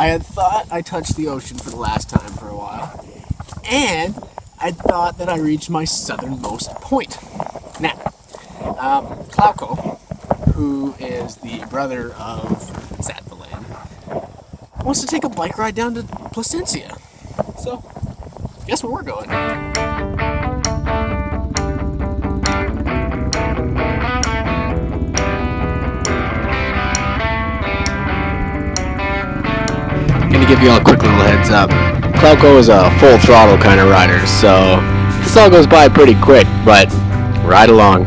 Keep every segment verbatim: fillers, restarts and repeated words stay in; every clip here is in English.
I had thought I touched the ocean for the last time for a while, and I thought that I reached my southernmost point. Now, um, Clauco, who is the brother of Sattva land, wants to take a bike ride down to Placencia. So, guess where we're going? Gonna give you all a quick little heads up. Clauco is a full throttle kind of rider, so this all goes by pretty quick, but ride along.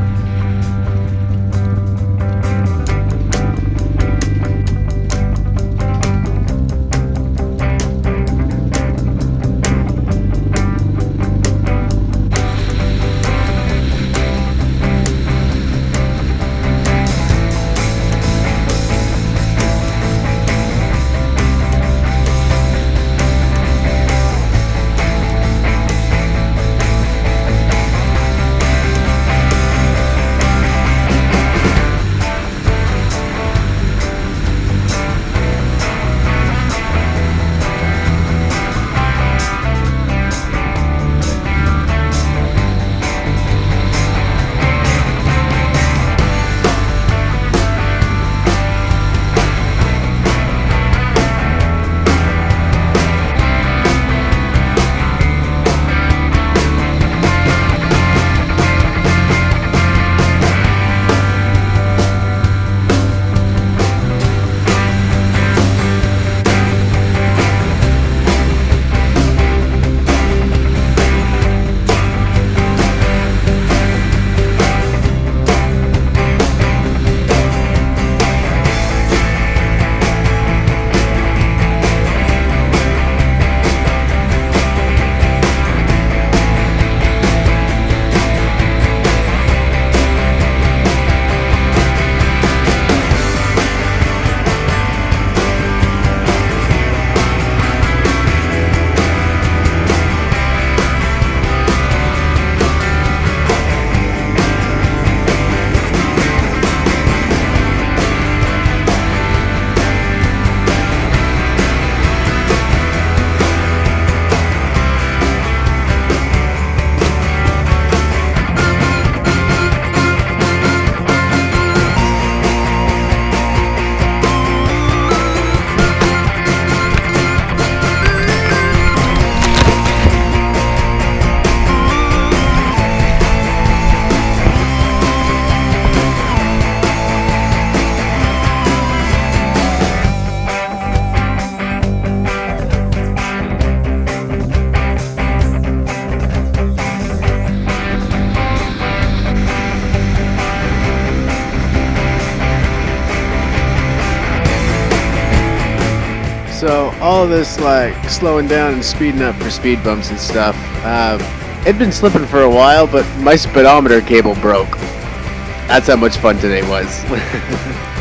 So all of this like slowing down and speeding up for speed bumps and stuff, uh, it'd been slipping for a while, but my speedometer cable broke. That's how much fun today was.